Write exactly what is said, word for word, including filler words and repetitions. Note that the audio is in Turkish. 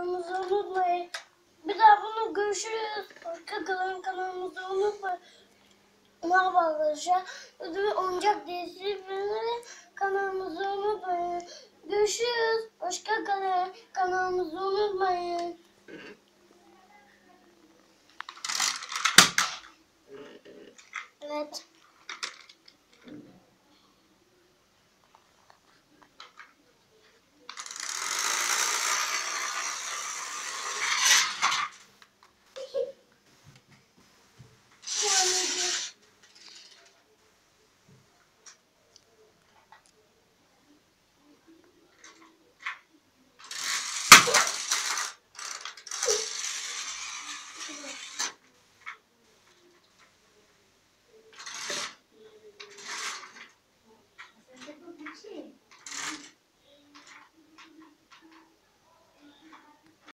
kanalımızı unutmayın. Bir daha bunu görüşürüz. Hoşça kalın, kanalımızı unutmayın. Merhaba arkadaşlar. Ödümü oyuncak dizisi kanalımızı unutmayın. Görüşürüz. Hoşça kalın. Kanalımızı unutmayın. Evet.